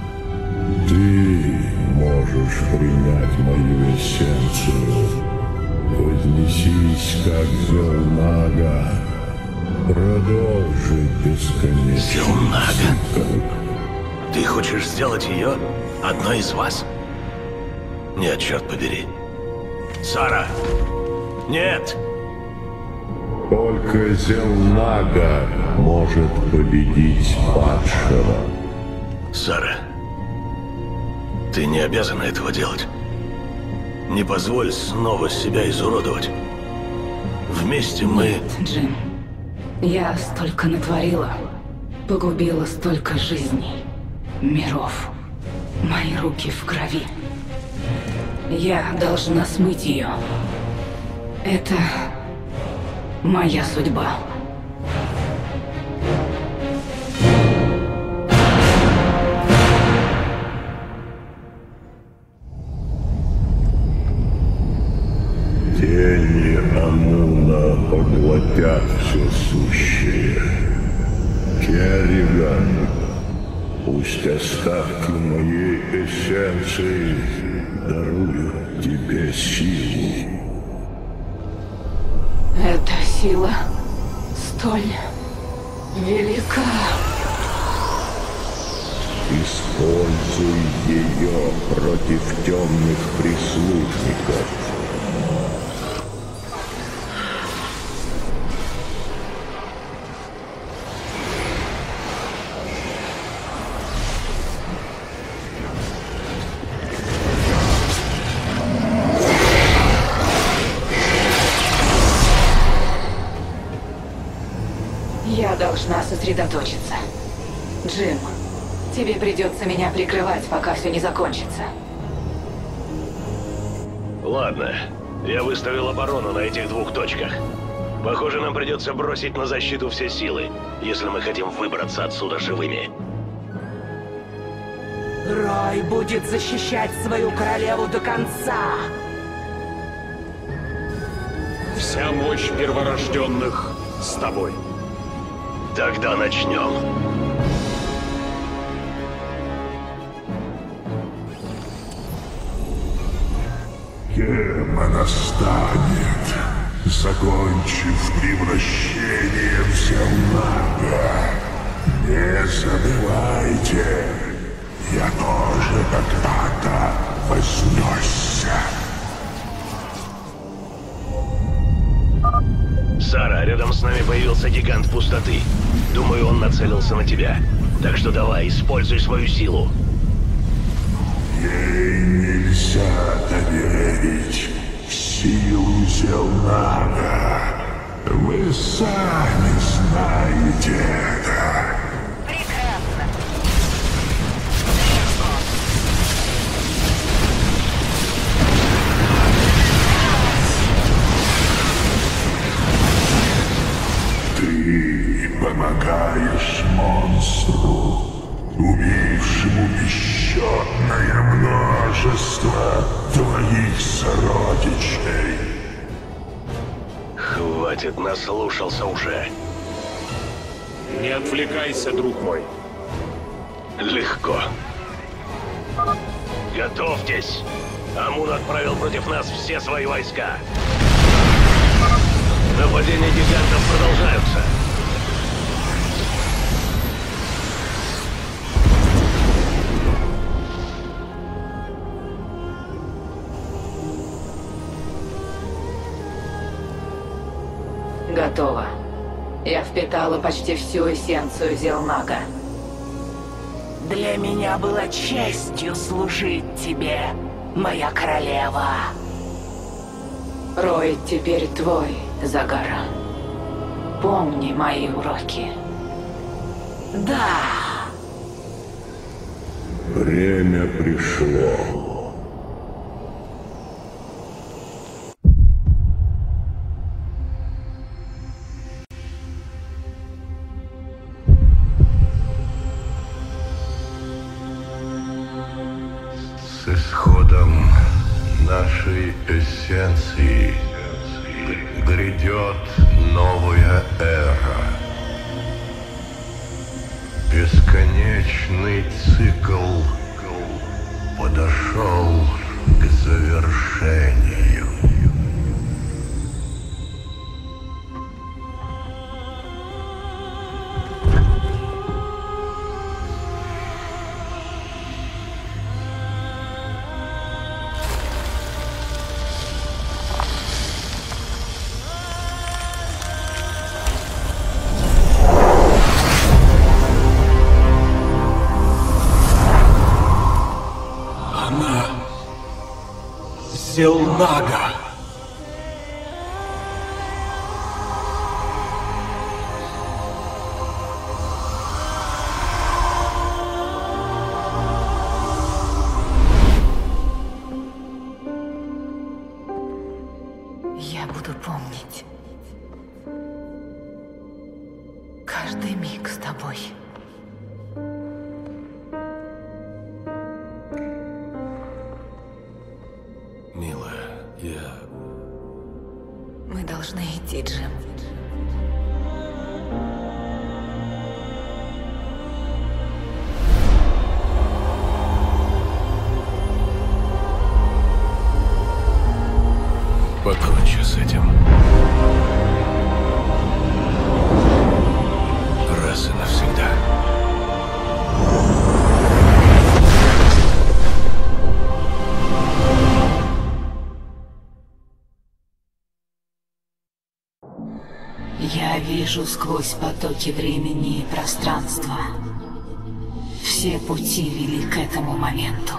Ты можешь принять мою эссенцию. Вознесись, как Зелнага. Продолжи бесконечный Зелнага? цикл. Ты хочешь сделать ее одной из вас? Нет, черт побери. Сара! Нет! Только Зелнага может победить падшего. Сара, ты не обязана этого делать. Не позволь снова себя изуродовать. Вместе мы... Джим, я столько натворила. Погубила столько жизней, миров. Мои руки в крови. Я должна смыть ее. Это моя судьба. Тени Амуна поглотят все сущее. Керриган, пусть остатки моей эссенции даруют тебе силу. Эта сила столь велика. Используй ее против темных прислужников. Я должна сосредоточиться. Джим, тебе придется меня прикрывать, пока все не закончится. Ладно, я выставил оборону на этих двух точках. Похоже, нам придется бросить на защиту все силы, если мы хотим выбраться отсюда живыми. Рой будет защищать свою королеву до конца. Вся мощь перворожденных с тобой. Тогда начнем. Кем она станет, закончив превращение в Зелнага? Не забывайте, я тоже когда-то вознесся. Сара, рядом с нами появился гигант пустоты. Думаю, он нацелился на тебя. Так что давай, используй свою силу. Ей нельзя доверить силу Зелнага. Вы сами знаете это. помогаешь монстру, убившему бесчетное множество твоих сородичей. Хватит, наслушался уже. Не отвлекайся, друг мой. Легко. Готовьтесь! Амун отправил против нас все свои войска. Нападения гигантов продолжаются. Готово. Я впитала почти всю эссенцию Зелнага. Для меня было честью служить тебе, моя королева. Рой теперь твой, Загара. Помни мои уроки. Да. Время пришло. С исходом нашей эссенции грядет новая эра. Бесконечный цикл подошел к завершению. Зелнага. Я буду помнить каждый миг с тобой. Я... Мы должны идти, Джим. Покончи с этим. Раз и навсегда. Я вижу сквозь потоки времени и пространства. Все пути вели к этому моменту.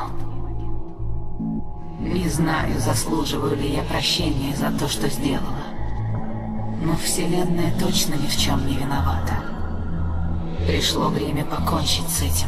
Не знаю, заслуживаю ли я прощения за то, что сделала. Но Вселенная точно ни в чем не виновата. Пришло время покончить с этим.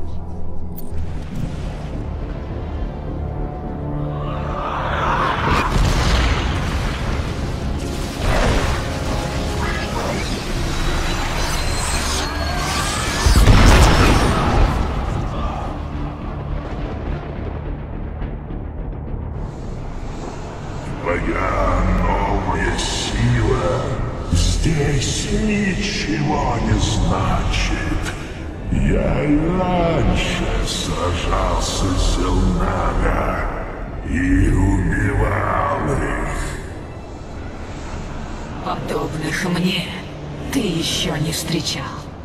Твоя новая сила здесь ничего не значит. Я и раньше сражался с Зелнага и убивал их. Подобных мне ты еще не встречал.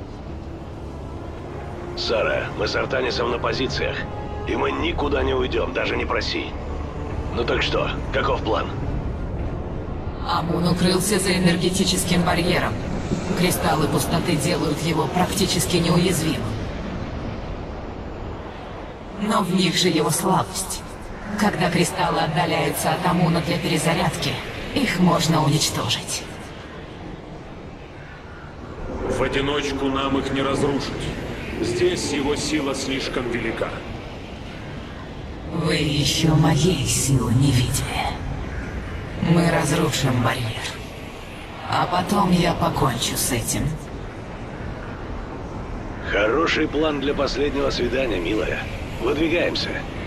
Сара, мы с Артанисом на позициях, и мы никуда не уйдем, даже не проси. Ну так что, каков план? Амун укрылся за энергетическим барьером. Кристаллы пустоты делают его практически неуязвимым. Но в них же его слабость. Когда кристаллы отдаляются от Амуна для перезарядки, их можно уничтожить. В одиночку нам их не разрушить. Здесь его сила слишком велика. Вы еще моей силы не видели. Мы разрушим барьер. А потом я покончу с этим. Хороший план для последнего свидания, милая. Выдвигаемся.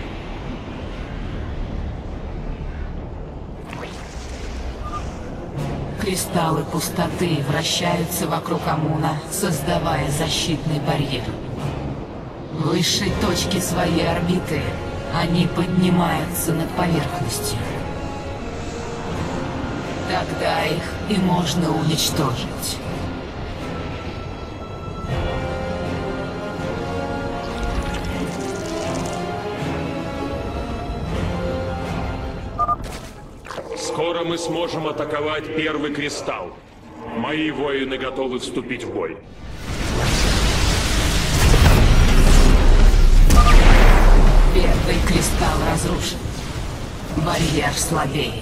Кристаллы пустоты вращаются вокруг Амуна, создавая защитный барьер. В высшей точке своей орбиты они поднимаются над поверхностью. Тогда их и можно уничтожить. Скоро мы сможем атаковать первый кристалл. Мои воины готовы вступить в бой. Первый кристалл разрушен. Барьер слабеет.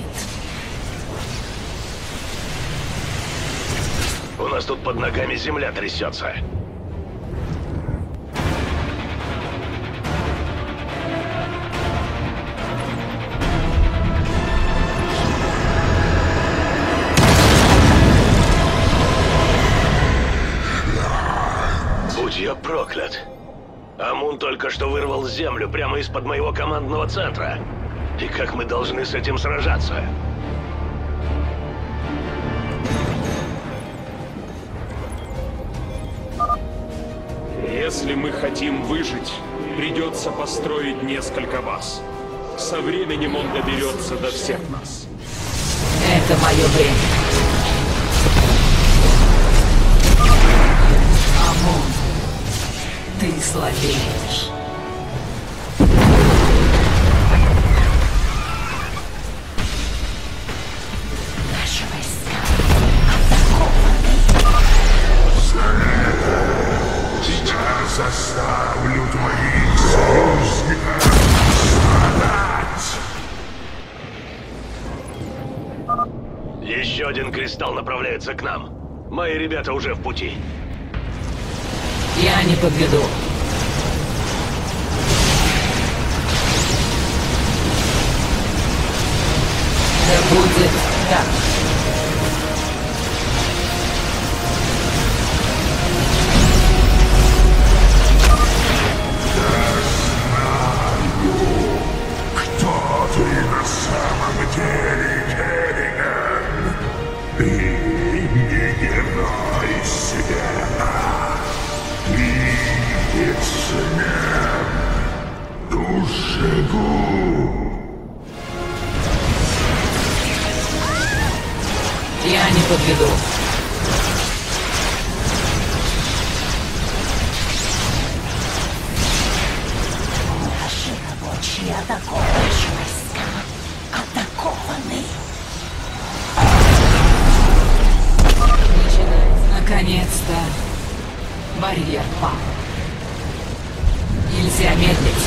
У нас тут под ногами земля трясется. Будь я проклят. Амун только что вырвал землю прямо из-под моего командного центра. И как мы должны с этим сражаться? Если мы хотим выжить, придется построить несколько баз. Со временем он доберется до всех нас. Это мое время. Амун, ты слабеешь. Наши войска атакованы. Сейчас заставлю твоих союзников страдать. Еще один кристалл направляется к нам. Мои ребята уже в пути. Я не подведу. Да будет так. Кто ты на самом деле, Керриган? Ты не герой света. Ты лицемер, душегуб. Я не подведу. Наши рабочие атакованные войска атакованы. Наконец-то барьер пал. Нельзя медлить.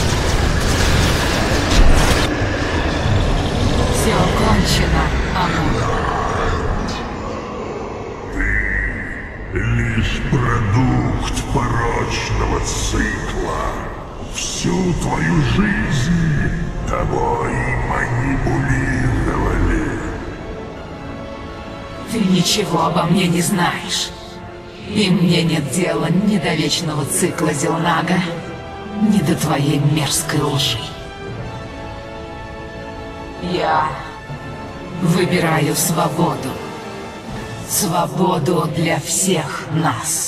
Все кончено, Амун. Лишь продукт порочного цикла. Всю твою жизнь тобой манипулировали. Ты ничего обо мне не знаешь. И мне нет дела ни до вечного цикла Зелнага, ни до твоей мерзкой лжи. Я выбираю свободу. Свободу для всех нас.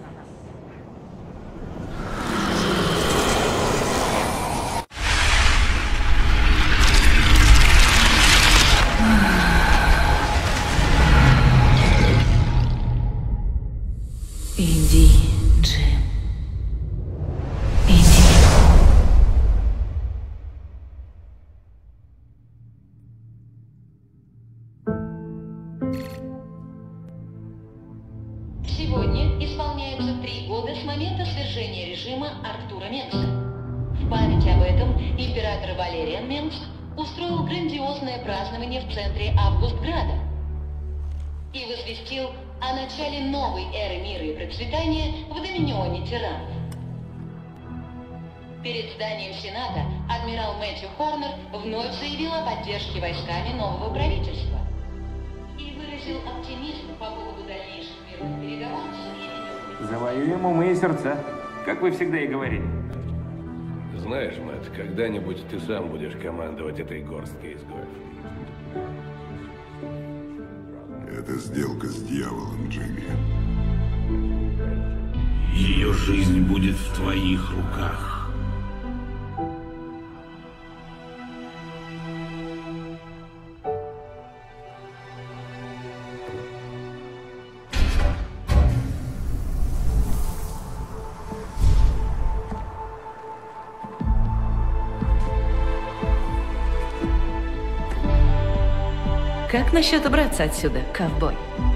Иди, Джим. Иди. Сегодня исполняется три года с момента свержения режима Артура Менкса. В память об этом император Валериан Менкс устроил грандиозное празднование в центре Августграда и возвестил о начале новой эры мира и процветания в Доминионе тиранов. Перед зданием Сената адмирал Мэтью Хорнер вновь заявил о поддержке войсками нового правительства и выразил оптимизм по поводу дальнейших мирных переговоров с Завоюем умы и сердца. как вы всегда и говорили. Знаешь, Мэтт, когда-нибудь ты сам будешь командовать этой горсткой изгоев. Это сделка с дьяволом, Джимми. Ее жизнь будет в твоих руках. Как насчет убраться отсюда, ковбой?